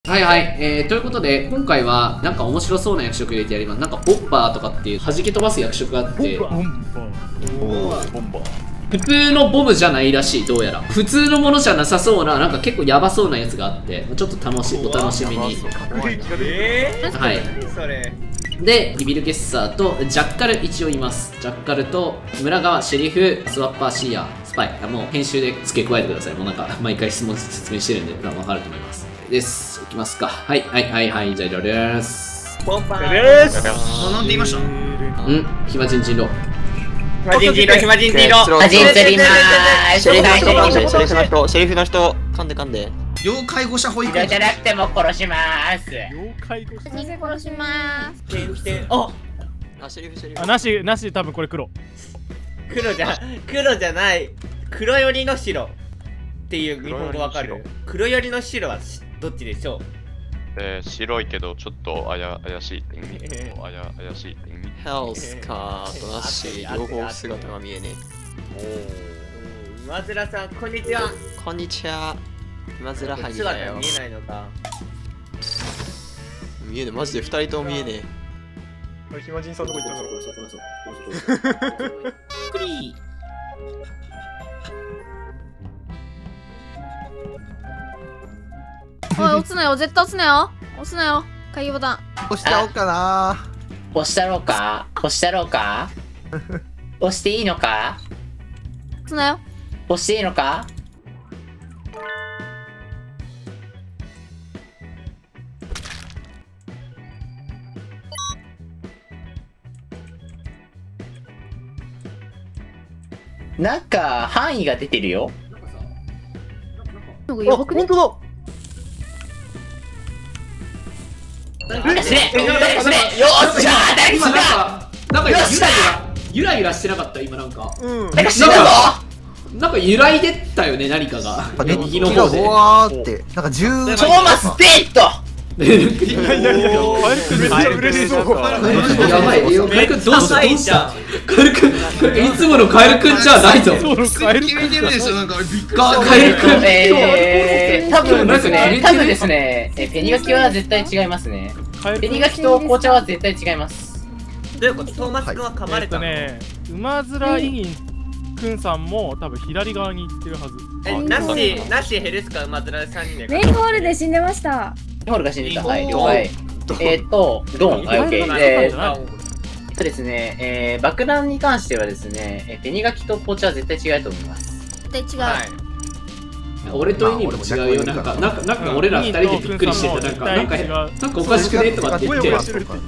はいはい、ということで今回はなんか面白そうな役職入れてやります。なんかボッバーとかっていう弾き飛ばす役職があって、普通のボムじゃないらしい。どうやら普通のものじゃなさそうな、なんか結構ヤバそうなやつがあって、ちょっとお楽しみに。はい。でリビルゲッサーとジャッカル一応います。ジャッカルと村川シェリフスワッパーシーヤスパイ、もう編集で付け加えてください。もうなんか毎回質問説明してるんで分かると思います。です。いきますか。はいはいはいはい、じゃあ以上です。 ボンバーです。 なんて言いました？ 暇人人狼。 暇人人狼、暇人人狼。 マジン釣りまーす。シェリフの人、噛んで噛んで。 要介護者保育園じゃなくても殺しまーす。 要介護者殺しまーす。 シェリフ。 なし、多分これ黒じゃない。黒寄りの白っていう日本語わかる？黒寄りの白はどっちでしょう？ 白いけどちょっと怪しいって意味。怪しいって意味。 ヘルスかとナッシー両方姿が見えねえ。馬面さんこんにちは。 こんにちは。馬面はぎだよ。 見えないのか。 見えねえ、マジで2人とも見えねえ。暇人さんどこ行ったの？ クリー。 おい、押すなよ、絶対押すなよ。押すなよ、会議ボタン。 押しちゃおうかな。 押したろうか押していいのか押すなよ。 押していいのか？なんか範囲が出てるよ。 なんかやばくね？ なんかゆらゆらしてなかった今なんか。なんか揺らいでったよね、何かが。右の方で。 なんか10。 トーマスデート。 いや、カエルくんめっちゃ嬉しそう。 やばい、カエルくんどうしたカエルくん、いつものカエルくんじゃないぞ。 カエルくんカエルくん、 多分ですね、ペニガキは絶対違いますね。ペニガキと紅茶は絶対違います。どういうこと？トーマスくんは噛まれたの？ 馬面イギンくんさんも多分左側に行ってるはず。 ナッシーヘルスか馬面3人で。 メインホールで死んでました。 メインホールが死んでた。はい、了解。ドン。ですね、爆弾に関してはですね、ペニガキと紅茶は絶対違うと思います。 絶対違う。 俺とイニも違うよ。なんか俺ら2人でびっくりしてた。なんかおかしくねとかって言って。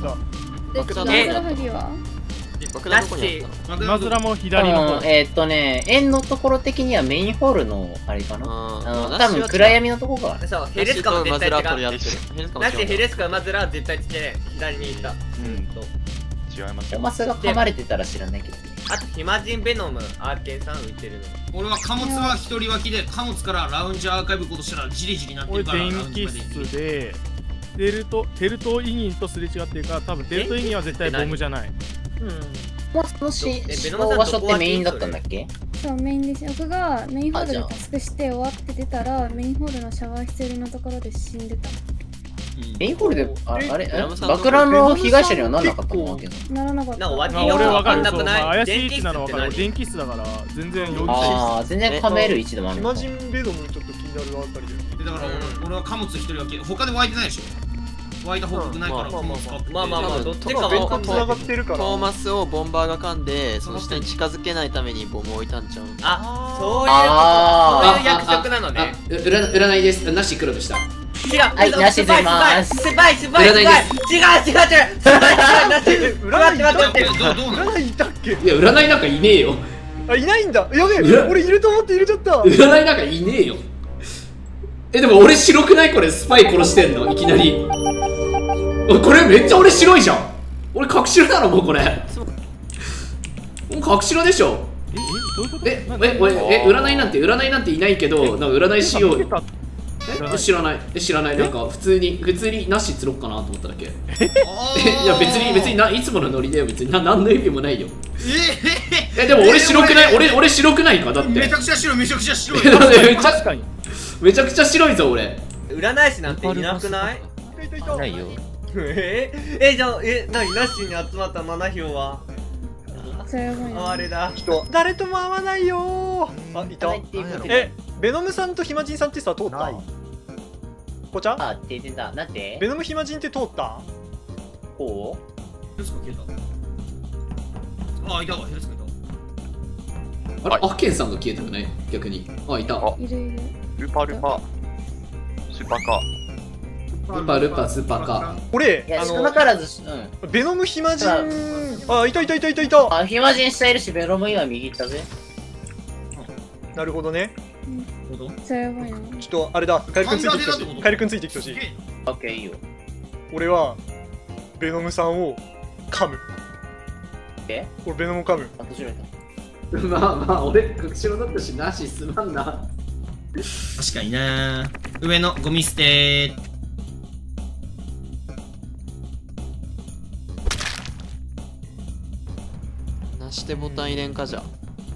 馬面も左の方。 円のところ的にはメインホールのあれかな。多分暗闇のところが。そう、ヘルスカも絶対違う。ナッシーヘルスカ馬面は絶対違う。左にいた。 違います。 トーマスが噛まれてたら知らないけど。あと暇人ベノムアーケンさん浮いてるの。 俺は貨物は一人脇で、貨物からラウンジアーカイブことしたらジリジリなってるから。 電気室でテルトイギンとすれ違ってるから、多分テルトイギンは絶対ボムじゃない。 もしその場所ってメインだったんだっけ？ そう、メインです。僕がメインホールでタスクして終わって出たら、メインホールのシャワー室寄りのところで死んでた。 メインホールで、あれ爆弾の被害者にはなんなかったの？ ならなかった。 俺わかる。怪しい位置なのわかる。電気室だから全然容疑者。 全然噛める位置でもある。 暇人ベドもちょっと気になるあたりで。 だから俺は貨物一人脇、他で湧いてないでしょ。湧いた報告ないから。 まあどっちかは繋がってるから。 トーマスをボンバーが噛んで、その下に近づけないためにボムを置いたんちゃう？ そういう役職なのね。 占いです。なし黒でした。 はい、なしずりまーす。スパイ違う占いいたっけ？ いや、占いなんかいねえよ。 あ、いないんだ。やべえ、俺いると思って入れちゃった。 占いなんかいねえよ。でも俺白くない？これスパイ殺してんのいきなり。これめっちゃ俺白いじゃん。俺隠しろなのもうこれ。もう隠しろでしょ。占いなんていないけど、なんか占いしよう。知らない。なんか普通になし釣ろっかなと思っただけ。いや別にいつものノリだよ。別に何の意味もないよ。でも俺白くない？俺白くないか？だってめちゃくちゃ白い。 めちゃくちゃ白いぞ俺。 占い師なんていなくない？ ないよ。 じゃあ、なに、ナッシーに集まった7票はあれだ。 誰とも会わないよー。あ、いた。ベノムさんとヒマジンさんってさ、通った？こちゃん？ あ、停電だ。なんで？ ベノムヒマジンって通った？ こヘルスカ消えた。あ、いたわ、ヘルスカいた。 あれ、アケンさんが消えたよね、逆に。あ、いた。 いるいる。 ルパルパ。スーパーカー。 ルパルパスーパーカこれ、 少なからず、 ベノムヒマジン。あ、いた。 あ、ヒマジン下いるし、ベノム今右行ったぜ。 なるほどね。 それやばいな。 ちょっとあれだ、カエルくんついてきてほしい。カエルくんついてきてほしい。 オッケー、いいよ。 俺はベノムさんを噛む。俺ベノム噛む。 あ、どちらだ。 まあ、俺、隠しろだったし、なしすまんな。 確かにな。上のゴミ捨て。 なしてボタン入れんかじゃ。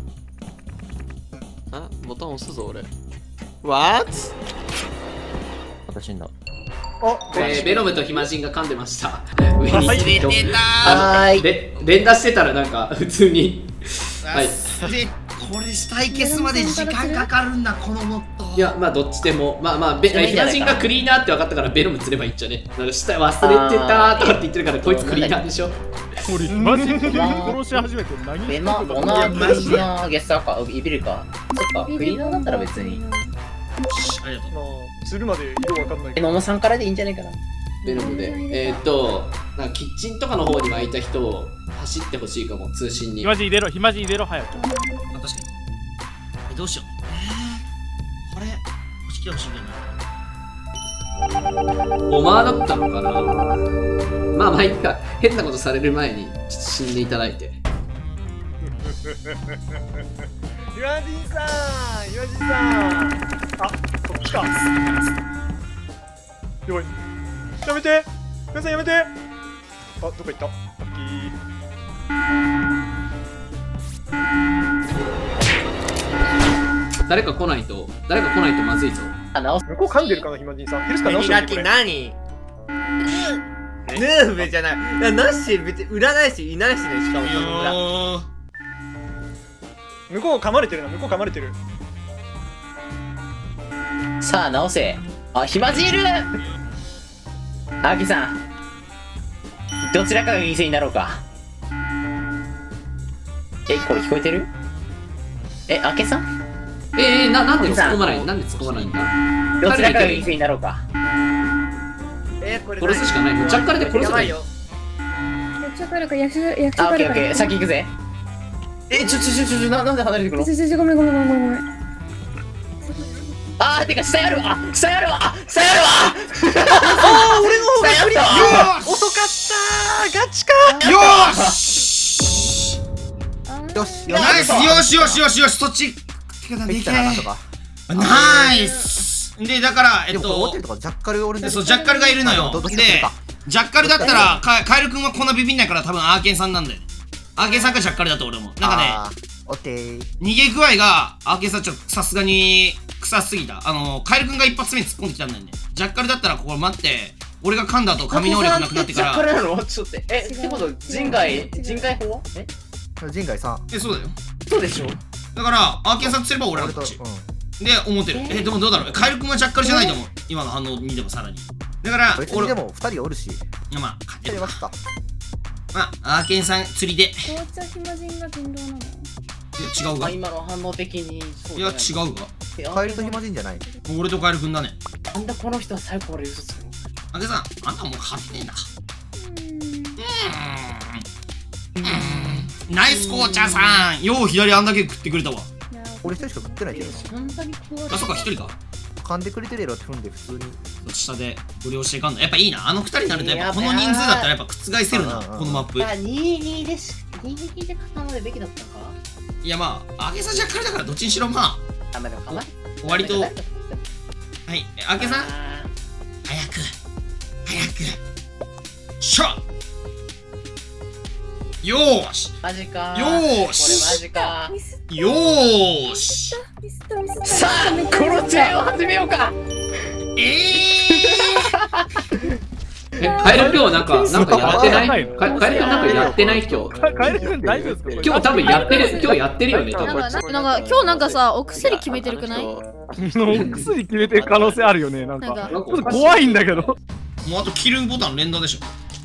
あ、ボタン押すぞ俺。What？ 私んだ。 ベノムとヒマジンが噛んでました。 上に連れてた連打してたらなんか普通に。 はい。で、これ死体消すまで時間かかるんだ、このモッド。 いや、まあどっちでも。まあ、ヒマジンがクリーナーって分かったからベノム釣ればいいんじゃね。なんか死体忘れてたとかって言ってるからこいつクリーナーでしょ。 俺、ヒマジン殺し始めて何？ ベノムはクリーナーゲスターか、イビルか。そっか、クリーナーだったら別に。 ありがとう。 釣るまで色わかんない。 ベノムさんからでいいんじゃないかな。 ベノムで。なんかキッチンとかの方に湧いた人を走ってほしいかも、通信に。 ヒマジン入れろ、ヒマジン入れろ、早く。 確かに。どうしよう。これ、押し切ってほしいんだよな。 オマーだったのかな。まあいいか、変なことされる前にちょっと死んでいただいて。 ヒマジンさん、ヒマジンさん。あ、そっちか。やばい。やめて。皆さんやめて。あ、どこ行った？ラッキ誰か来ないとまずいぞ。 あ、直す。 向こう噛んでるかな、ヒマジンさん。ヘルスか直してる。 何？ヌーベじゃない。ナッシー別に占い師いないしね、しかもその裏。 向こう噛まれてるな、向こう噛まれてる。 さあ直せ。あ、ヒマジンいる。アキさん、どちらかが犠牲になろうか。これ聞こえてる？アケさん？ なんで突っ込まないんだ。 どちらかが犠牲になろうか。これ殺すしかない。もうジャッカルで殺せばいいよ。 役者からか役者からか。 オッケーオッケー、先行くぜ。なんで離れてくの？ ごめん。 てか下やるわ。 俺の方が不利。遅かったー。ガチか。 よしナイス。よしそっち。 できたな、なんとか。 ナイス。で、だからジャッカル俺の。 そう、ジャッカルがいるのよ。で、ジャッカルだったらカエル君はこんなビビんないから多分アーケンさんなんだよ。アーケンさんかジャッカルだと俺も。なんかね、 オッケー。 逃げ具合がアーケンさんちょっとさすがに臭すぎた。カエル君が一発目に突っ込んできたんだよね。ジャッカルだったらここ待って、俺が噛んだ後髪能力なくなってから。 ジャッカルなの？ちょっとってこと人外法？ 人外さん。 そうだよ。 そうでしょ。 だからアーケンさんとすれば俺はこっち。で、思ってる。でもどうだろう。カエル君はジャッカルじゃないと思う。今の反応見てもさらに。だから、 俺でも2人おるし。 いや、まあ、勝てるわ。 まあ、アーケンさん釣りで。 紅茶ヒマジンが天狼なの？ いや、違うが。 今の反応的に。 いや、違うが。 カエルとヒマジンじゃない。 俺とカエル君だね。 なんだこの人は最後まで嘘つくの？ アーケンさん、あんたもう勝てねえな。ナイス紅茶さん。よう左あんだけ食ってくれたわ。 俺一人しか食ってないけど。 あ、そっか、一人か。 噛んでくれてるやろって踏んで普通に。 下でご了承かんだ。やっぱいいな。あの二人になるとやっぱこの人数だったらやっぱ覆せるな、このマップ。 2-2で固まるべきだったか？ いやまあ、アゲさんジャッカルだからどっちにしろまあ、割と。はい、アゲさん早くしょよーしマジかよーしこれマジかよーしさあ、この試合を始めようか。 カエル今日なんかやってない？カエルなんかやってない今日。 カエル君大丈夫ですか？ 今日多分やってる、今日やってるよね。 なんか今日なんかさ、お薬決めてるくない？ お薬決めてる可能性あるよね。なんかちょっと怖いんだけど。もうあとキルボタン連打でしょ。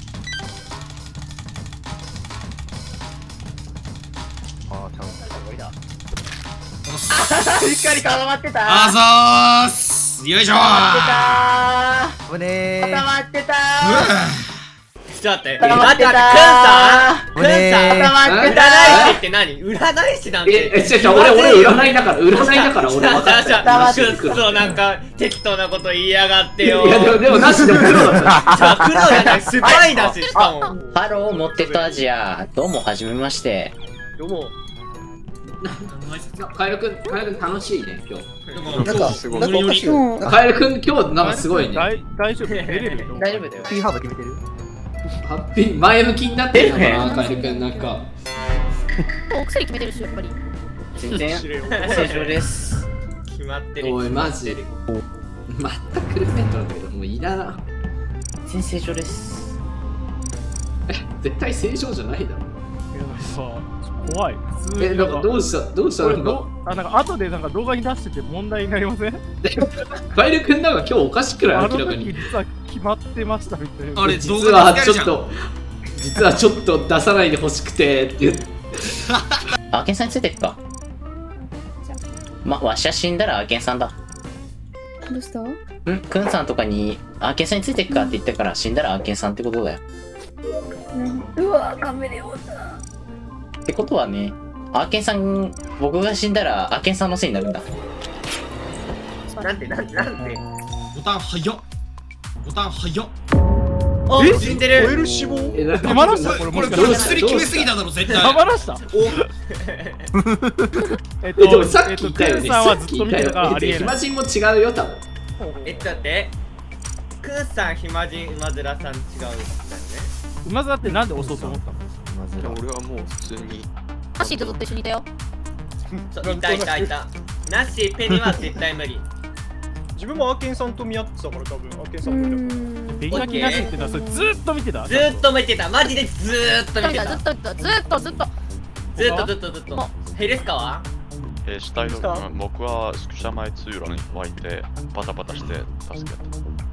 しっかり固まってた。 あざーす。よいしょー。 危ねー。 固まってた。ちょっと待って、 くんさん固まってた。占い師って何？占い師なんて。 俺占いだから俺分かった。 そうなんか適当なこと言いやがってよ。 いやでもなしで黒だった。 じゃあ黒じゃない、スパイだし、しかも。 ハロー、モッテッドアジア。どうも、はじめまして。 どうも。 カエルくん楽しいね、今日。 なんかおかしいよ。 カエルくん今日なんかすごいね。 大丈夫？大丈夫だよ。 ピーハード決めてる？ ハッピー、前向きになってるのかな、カエルくんなんか。 お薬決めてるし、やっぱり。 全然、正常です。決まってる。 おい、マジで。またクルメントなんだけど、もういらな。 全然正常です。 絶対正常じゃないだろ。 怖い。 なんかどうしたなんか後でなんか動画に出してて問題になりません？ カエルくんなんか今日おかしくない？明らかに。 実は決まってましたみたいな。 あれ実はちょっと出さないでほしくてって言って。 アーケンさんについていくか。わしは死んだらアーケンさんだ。 どうした？ クンさんとかにアーケンさんについていくかって言ったから死んだらアーケンさんってことだよ。 うわ、カメレオンだ。 ってことはね、アーケンさん、僕が死んだらアーケンさんのせいになるんだ。 なんてボタン早っ。 死んでる。 超える死亡。黙らしたこれ薬決めすぎただろ絶対。 黙らした。 でもさっき言ったよね。 さんはずっと見てたからありえない。 暇人も違うよ多分。 だってクンさん、暇人、馬面さん違うだよね。 馬面ってなんで押そうと思ったの？ 俺はもう普通にナッシーとずっと一緒にいたよ。 いた。ナッシー、ペニは絶対無理。 自分もアーケンさんと見合ってたから多分アーケンさんとペニガキナッシーってのはそれずっと見てた？ ずっと見てた。マジでずーっと見てた。 ずっと。 ヘレスカは？ したいの僕はスクシャマイ通路に湧いてパタパタして助けた。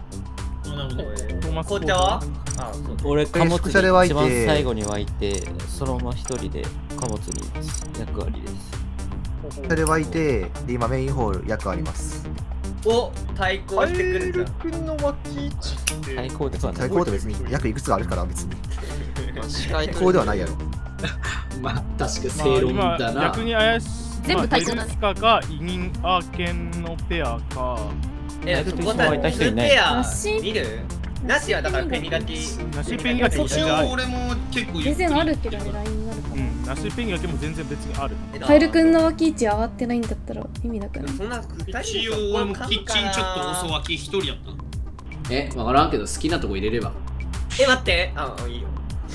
紅茶は？ 俺貨物に一番最後に湧いてそのまま一人で貨物にいます。役割です。 それ湧いてで今メインホール役あります。 お、対抗してくるじゃん。 カエル君の脇位置って対抗ではない。 対抗って別に役いくつかあるから別に対抗ではないやろ。 まあ確か正論だな。 逆に怪しい。 全部対抗だね。 ヘルスカかイニンアーケンのペアか。 そこだよ。2ペア見る？ナシはだからペニガキ。 ナシペニガキ一応俺も結構全然あるけどね、ラインになるから。 ナシペニガキも全然別にある。 カエル君の脇位置上がってないんだったら意味なくない？ 一応俺もキッチンちょっと遅脇一人やった。 わからんけど好きなとこ入れれば。 待って。いいよ。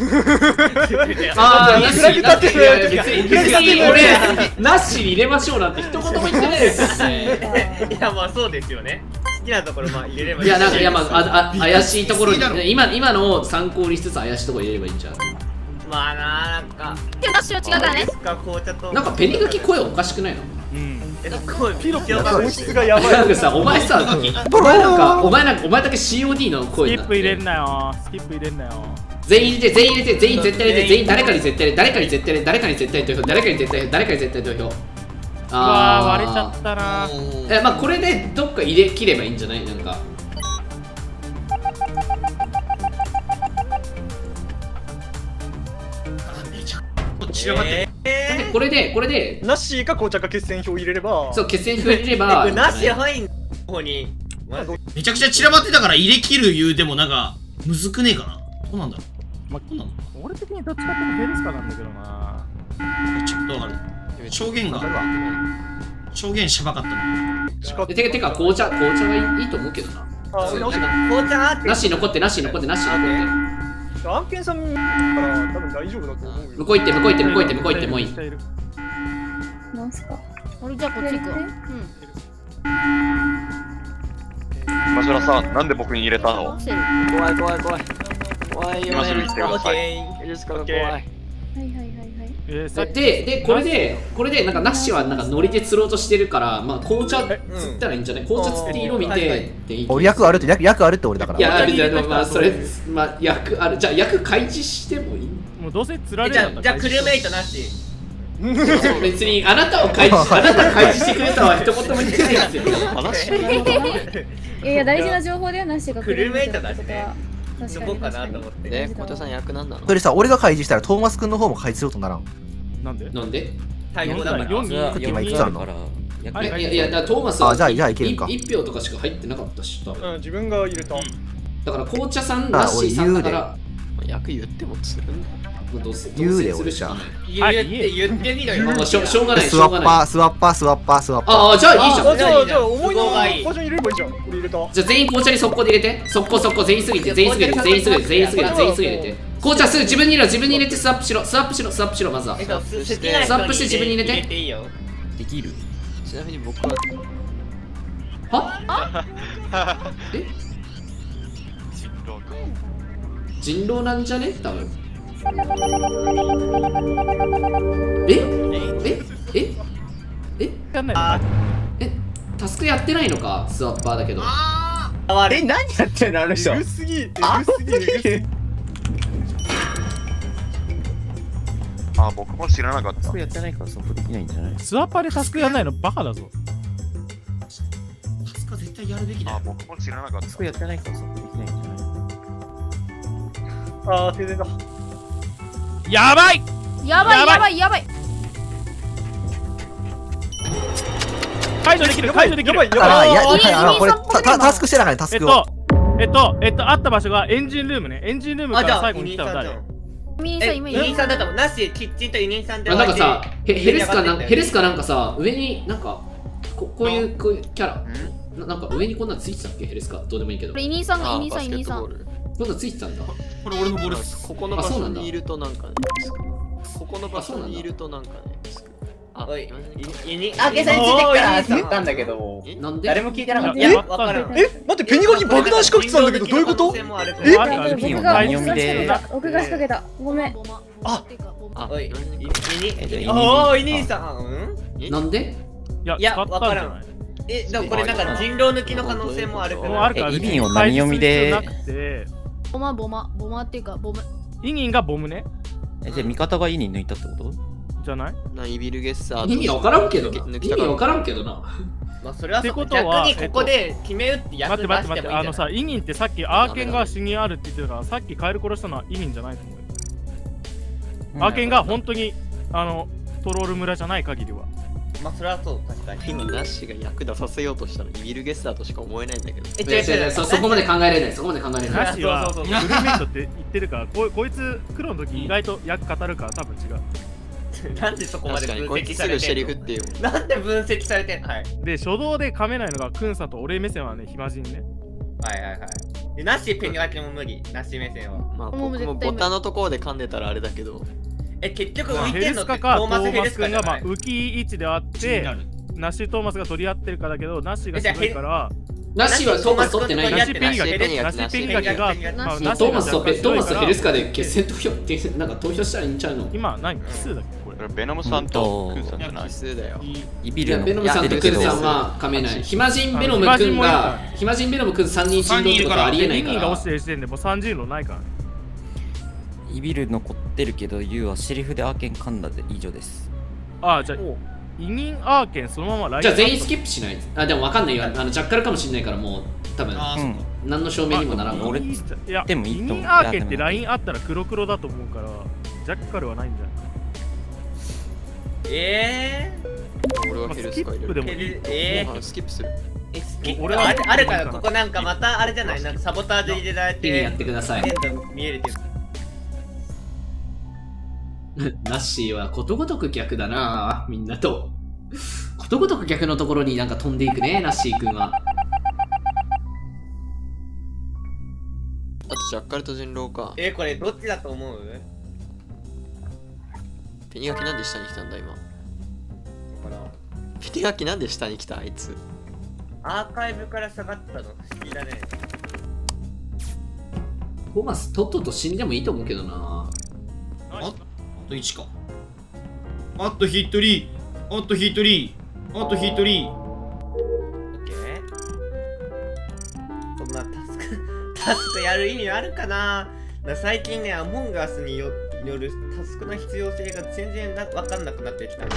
ああ、ナッシー立ってる。別に俺ナッシーに入れましょうなんて一言も言ってないですね。 いやまあそうですよね。好きなところ入れればいい。 いやなんかまあ怪しいところに今の参考にしつつ怪しいところ入れればいいんじゃん。 まあなんかナッシーは違うからね。 なんかペニガキ声おかしくないの？ ピロ音質がやばい。 なんかさお前だけ COD の声スキップ入れんなよ。 全員入れて全員絶対入れて全員誰かに絶対投票。 割れちゃったな。 まあこれでどっか入れ切ればいいんじゃない？なんか散らばってこれでナッシーか紅茶か決戦票入れれば。 そう決戦票入れればナッシー入ん方にめちゃくちゃ散らばってたから入れ切る言うてもなんかむずくねえかな。どうなんだろう。 俺的にどっちかっていうとヘルスカなんだけどな。 ちょっとわかる。証言しゃばかったな。 てか紅茶がいいと思うけどな。 紅茶なし残って。 アンケンさんから多分大丈夫だと思うよ。 向こう行ってもういい。 なんすか？ 俺じゃあこっち行くわ。 マジュラさん、なんで僕に入れたの？ 怖い怖い怖い。怖いよ。 今すぐ言ってください。 エルスカが怖い。 はいはいはいはい。 でこれでなんかナッシーはなんかノリで釣ろうとしてるから、まあ紅茶釣ったらいいんじゃない？紅茶釣って色見てっていい。 俺役あるって役あるって俺だから。 いやあるじゃん。まあそれまあ役ある。じゃあ役開示してもいい？ もうどうせ釣られるんだ。 じゃあクルーメイトなし。 別にあなた開示してくれたは一言も言ってないですよ。 いや大事な情報だよなしがクルーメイトだしね。 確どこかなと思って。 小田さん役なんなの？ それさ、俺が開示したらトーマス君の方も開示するとならん。 なんで？ なんで？ 対応だから。 今いくつあるの？ いやだトーマスはじゃあいけるんか。 1票とかしか入ってなかったし。 自分が入れた。 だから紅茶さん、ナッシーさんだから。 役言っても釣るんだ。 言うで俺じゃあ。 言ってみろよ。 しょうがない。 スワッパー。 ああ、じゃあいいじゃん。 じゃあ思いの紅茶に入れればいいじゃん。俺入れた。 じゃあ全員紅茶に速攻で入れて。速攻全員すぐ入れて。全員すぐ入れて。紅茶すぐ自分に入れてスワップしろまずは。スワップして自分に入れて。 できる？ ちなみに僕はえ？人狼なんじゃね？多分。タスクやってないのか、スワッパーだけど。 何やってんのあの人。 エグすぎ。 あ、僕も知らなかった。 タスクやってないからそこできないんじゃない？ スワッパーでタスクやんないのバカだぞ。 タスクは絶対やるべきだよ。 あ、僕も知らなかった。 タスクやってないからそこできないんじゃない？ あー、停電だ。 やばい。解除できる。 やばい。 これタスクしてなかったタスクを。 あった場所がエンジンルームね。エンジンルームから最後に来たの誰？ イニンさんだったもん。なしキッチンとイニンさんで。 なんかさ、ヘレスかなんかさ、上になんかこういうキャラなんか上にこんなのついてたっけ？ヘレスかどうでもいいけど。 イニンさん。 こんなついてたんだ。 これ俺のボールです。 ここの場所にいるとなんかね。ここの場所にいるとなんかね。 おい、 アーケーさんについてからって言ったんだけど、 なんで？ 誰も聞いてなかった。 待って、ペニガキ爆弾仕掛けてたんだけど、どういうこと？ 僕が仕掛けた。ごめん。 おい、イニさん。 なんで？ いや、わからん。でもこれなんか人狼抜きの可能性もあるから。 イニンを何読みで？ ボマっていうかボム。 イニンがボムね。 じゃあ味方がイニン抜いたってこと？ じゃない？ イビルゲッサー。 意味わからんけどな。 まあそれは逆にここで決めるってやつ出してもいいんじゃない？ 待って、あのさ、イニンってさっきアーケンが死にあるって言ってたから、さっきカエル殺したのはイニンじゃないと思うよ。アーケンが本当にトロール村じゃない限りは。 まあそれはそう、確かに。 今ナッシーが役出させようとしたらイビルゲッサーとしか思えないんだけど。 そこまで考えれない。ナッシーはブルーメイトって言ってるからこいつ黒の時意外と役語るから多分違う。 なんでそこまで分析されてんの？ こいつすぐシェリフってよ。 なんで分析されてんの？はい。 で、初動で噛めないのがクンサと俺目線はね、暇人ね。 はい。ナッシーペニガキも無理。ナッシー目線は。 まあ僕もボタンのところで噛んでたらあれだけど。 結局浮いてんのってトーマス君が浮き位置であって、ナッシートーマスが取り合ってるかだけど、ナッシーがすごいから。 ナッシーはトーマス取ってない。 ナッシーペニガキが、 トーマスとヘルスカで決選投票ってなんか投票したらいいんちゃうの？ 今何奇数だっけこれ？ ベノムさんとクンさんじゃない？ 奇数だよ。 ベノムさんとクンさんは噛めない。暇人ベノム君が暇人ベノム君3人死んどってことはありえないから。 2人が落ちてる時点でもう30のないから。 イビル残ってるけど、ユウはシェリフでアーケン噛んだで以上です。 ああ、じゃあイニンアーケンそのままライン。 じゃあ全員スキップしない？あ、でも分かんないよ。ジャッカルかもしれないからもう多分何の証明にもならん。 俺いや、イニンアーケンってラインあったら黒黒だと思うから、ジャッカルはないんじゃない？ 俺はヘルスカ入れる。スキップする。 俺はあるからここなんかまたあれじゃない？なんかサボタージュ入れられてやってください。 見えるけど。 ナッシーはことごとく逆だな、みんなと。ことごとく逆のところになんか飛んでいくね、ナッシー君は。 あとジャッカルと人狼か。 これどっちだと思う？ ペニガキなんで下に来たんだ今。ペニガキなんで下に来たあいつ。 アーカイブから下がったの不思議だね。 トーマスとっとと死んでもいいと思うけどな。 あと1か。あと1人。あと1人。あと1人。 オッケー。そんなタスクやる意味あるかな。最近ね、アモンガスによるタスクの必要性が全然分かんなくなってきたんで、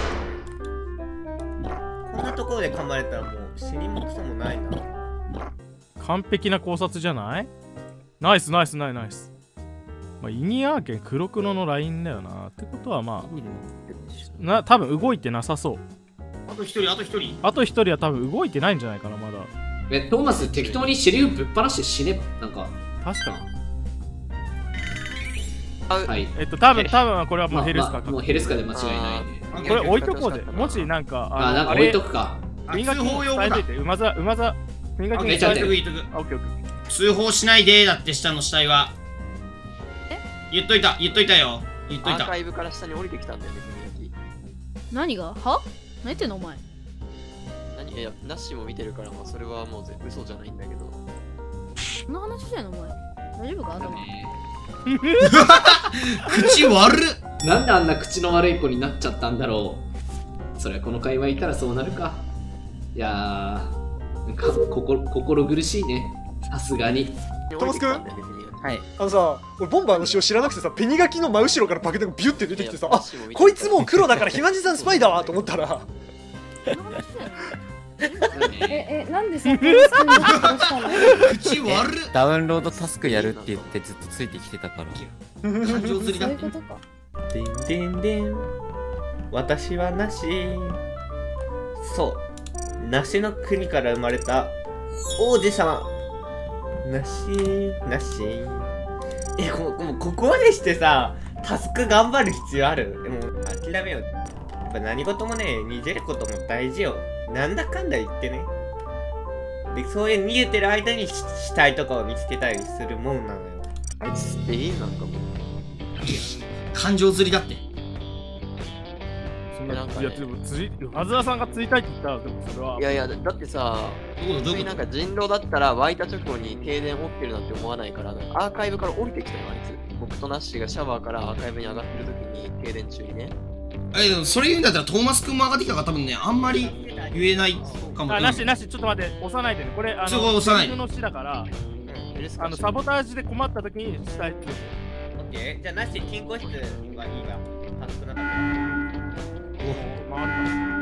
こんなところで噛まれたらもう死にもクソもないな。 完璧な考察じゃない？ナイス。まあ、イニアーケン黒黒のラインだよな。ってことはまあ、多分動いてなさそう。 あと1人。 あと1人は多分動いてないんじゃないかな、まだ。 トーマス適当にシリウぶっ放して死ね。なんか。 確かに。 はい。 多分これはもうヘルスカ。 もうヘルスカで間違いないね。 これ置いとこうぜ。もしなんか、 なんか置いとくか。 磨きに伝えといて、馬座、磨きに伝えといて。 通報しないでだって、下の死体は。言っといたよ。アーカイブから下に降りてきたんだよね、君。 何がは？何言ってんのお前。 いや、ナッシーも見てるから、まあそれはもう嘘じゃないんだけど。 そんな話じゃないのお前。大丈夫か頭。 口悪っ。 なんであんな口の悪い子になっちゃったんだろう。そりゃこの会話いたらそうなるか。いやー、なんか心苦しいね。さすがに。 トマスくん、 はい、 さ、俺ボンバーの仕様知らなくてさ、ペニガキの真後ろから爆弾がビュって出てきてさ、あ、こいつもう黒だからひまじさんスパイだわと思ったら。 なんでそんな口悪っ。 ダウンロードタスクやるって言ってずっとついてきてたから。 感情釣りだって。 でんでんでん。私はナシ。そう。ナシの国から生まれた王子様。ナシ。もうここまでしてさ、タスク頑張る必要ある？でも諦めよう。やっぱ何事もね、逃げることも大事よ。なんだかんだ言ってね。で、そういう逃げてる間に死体とかを見つけたりするもんなのよ。 あいつっていいなんかもう。 感情釣りだって。 いや、でもアズラさんが釣りたいって言ったら、でもそれは。 いや、だってさ、普通になんか人狼だったら湧いた直後に停電起きてるなんて思わないから、アーカイブから降りてきたよ、あいつ。僕とナッシーがシャワーからアーカイブに上がってる時に停電中にね。 でもそれ言うんだったらトーマス君も上がってきたから多分ね、あんまり言えないかも。 なし、ちょっと待って、押さないでね。これ、 そこ押さない。 の死だから、サボタージで困った時にしたいって。 オッケー、じゃあなし、金庫室はいいわ。タスクなかった。 お、回った。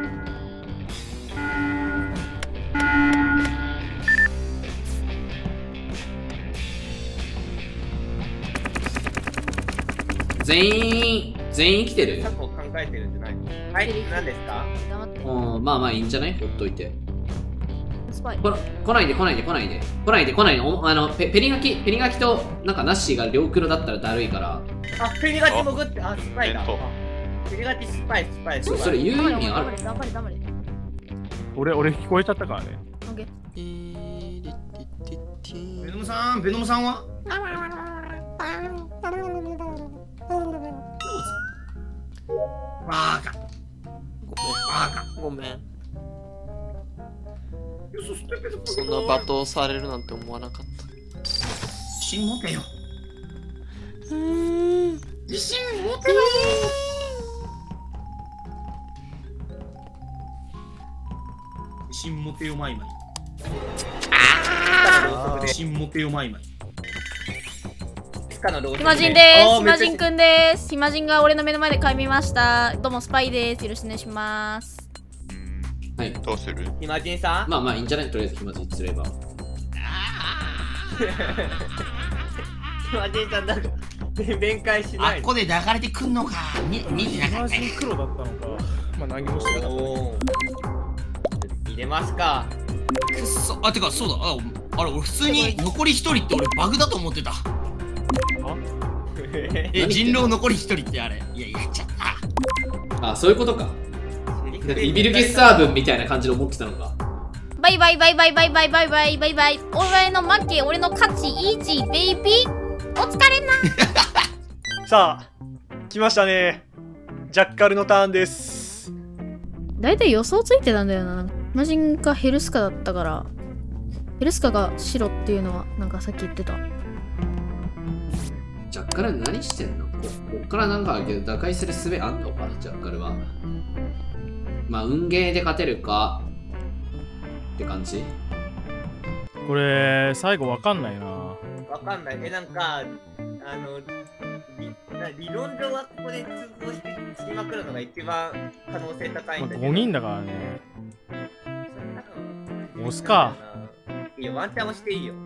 全員来てる？ 過去を考えてるんじゃないの？はい、何ですか？ 黙って。 まあいいんじゃない？ほっといて。 スパイ。 来ないで。ペリガキとなんかナッシーが両黒だったらだるいから。 あ、ペリガキ潜って、あ、スパイだ。ペリガキスパイ。 それ言う意味ある？ 頑張れ。 俺聞こえちゃったからね。 オッケベノムさんは？バーカ。 ごめん。そんな罵倒されるなんて思わなかった。 自信持てよ。自信持てよ。自信持てよマイマイ。自信持てよマイマイ。 ヒマジンです。ヒマジンくんです。ヒマジンが俺の目の前で噛みました。どうもスパイです。よろしくお願いします。 はい。 どうする？ ヒマジンさん？ まあいいんじゃない？とりあえずヒマジンすれば。 ヒマジンさんなんか弁解しない。 あっこで流れてくんのか。見てなかった。 ヒマジン黒だったのか。まあ何もしてなかった。 入れますか。 くっそ。あ、てかそうだ。あれ俺普通に残り1人って俺バグだと思ってた。人狼残り1人ってあれ。いや、やっちゃった。 あ、そういうことか。イビルゲスサー分みたいな感じで思ってたのか。 バイバイ。俺の負け、俺の勝ち、イージー、ベイビー。お疲れな。 さあ、来ましたね。ジャッカルのターンです。 だいたい予想ついてたんだよな。ヒマジンかヘルスカだったから。 ヘルスカが白っていうのはなんかさっき言ってた。 ジャッカル何してんの？こっからなんか打開する術あんのかな、ジャッカルは。まあ運ゲーで勝てるかって感じ。 これ最後わかんないな。 わかんない。なんか理論上はここで通行してつきまくるのが一番可能性高いんだけど、 5人だからね。押すか。 いいよ、ワンチャン押していいよ。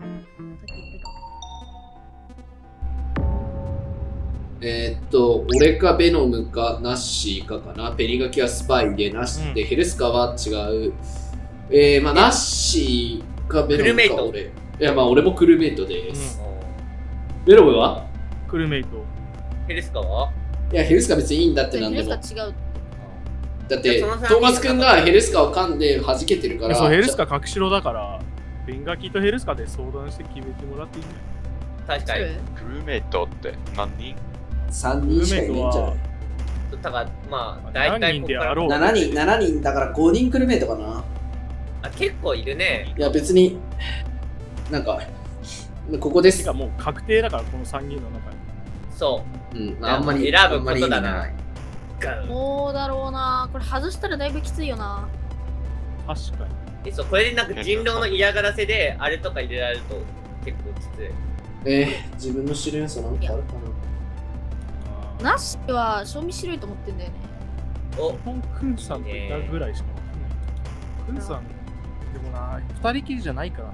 俺かベノムかナッシーかかな。ペリガキはスパイでナッシーで、ヘルスカは違う。まあナッシーかベノムか俺。いやまあ俺もクルーメイトです。ベノムはクルーメイト。 ヘルスカはいやヘルスカ別にいいんだってなんでも。 ヘルスカ違う。 だってトーマス君がヘルスカを噛んで弾けてるから。 そう、ヘルスカ隠しろだから、ベンガキとヘルスカで相談して決めてもらっていいんだよ。 確かに。 クルーメイトって何人 ？3人しかいないんじゃない？ だからまあ大体ここから 7人だから5人クルーメイトかな。 あ、結構いるね。 いや別になんかここです。 もう確定だからこの3人の中に。 そう。 あんまり選ぶことだな。 どうだろうな。これ外したらだいぶきついよな。 確かに。 そう、これでなんか人狼の嫌がらせであれとか入れられると結構きつい。 自分の知る要素なんかあるかな。ナッシーは賞味白いと思ってんだよね。 お、 クンさんといたぐらいしかわかんない。クンさんでもな、2人きりじゃないからな。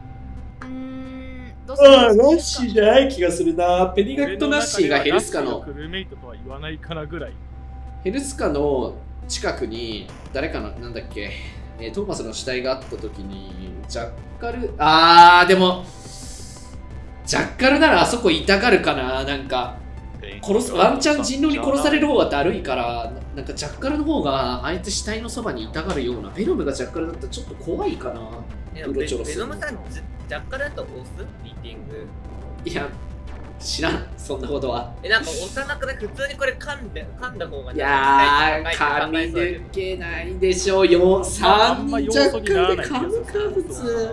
どうする？ ナッシーじゃない気がするな。ペリガキとナッシーがヘルスカのクルーメイトとは言わないかなぐらい。 ヘルスカの近くに誰かのなんだっけ、トーマスの死体があった時にジャッカル、でもジャッカルならあそこ痛がるかな。なんかワンチャン人狼に殺される方がだるいから、なんかジャッカルの方があいつ死体のそばに痛がるような。ベノムがジャッカルだったらちょっと怖いかな。 ベノムさんジャッカルだと押すミーティング。 いや知らん、そんなことは。 なんか押さなくて普通にこれ噛んだ方がいやー、噛み抜けないでしょうよ。3人ジャッカルで噛むか普通。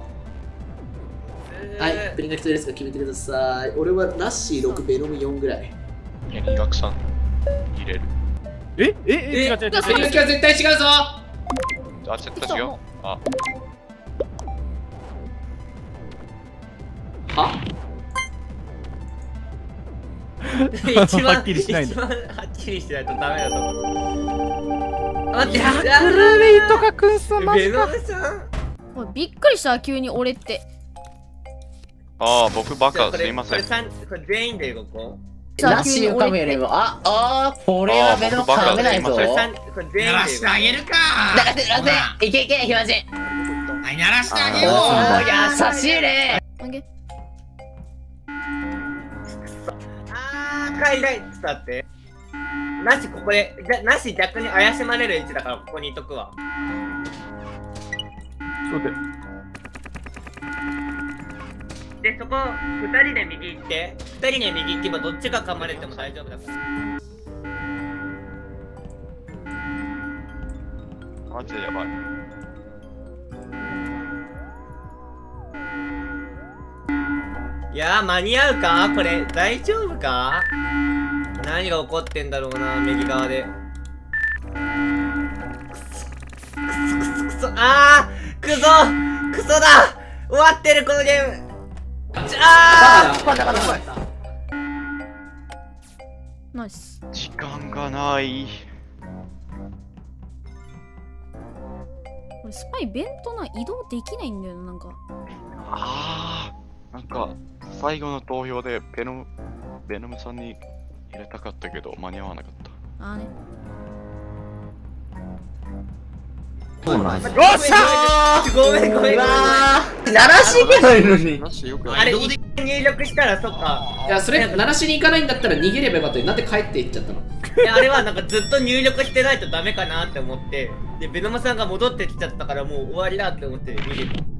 はい、ペリガキとですか決めてください。俺はナッシー6、ベノム4ぐらい。 ペリガキさん入れる。 違う。 ペリガキは絶対違うぞ。 絶対違う。 一番はっきりしないんだ。 はっきりしないとダメだと思う。 待って、クルーメイトかクンさんマジか。 びっくりした急に俺って。 僕バカすいません。 これ全員でここ。 ナッシーを噛むよりも、これはベノム噛めないぞ。 鳴らしてあげるか。 いけいけ、ひまじ。 はい、鳴らしてあげよう。 優しいね。 海外ってだって。なしここで、なし逆に怪しまれる位置だからここにいとくわ。 そうで。 で、そこ2人で右行って、2人で右行けばどっちが噛まれても大丈夫だから。 マジでやばい。 いやー、間に合うかこれ、大丈夫か。何が起こってんだろうな、右側で。くそだ終わってるこのゲーム。 ナイス。 時間がない。 これスパイベントな移動できないんだよな、なんか。 なんか最後の投票でベノムさんに入れたかったけど間に合わなかった。 そうなんです。 よっしゃー。ごめん。 鳴らしいけないのに。 あれ、入力したらそっか。 いや、それ、鳴らしに行かないんだったら逃げればよかったよ。なんで帰っていっちゃったの？ いや、あれはなんかずっと入力してないとダメかなって思って、で、ベノムさんが戻ってきちゃったからもう終わりだって思って逃げた。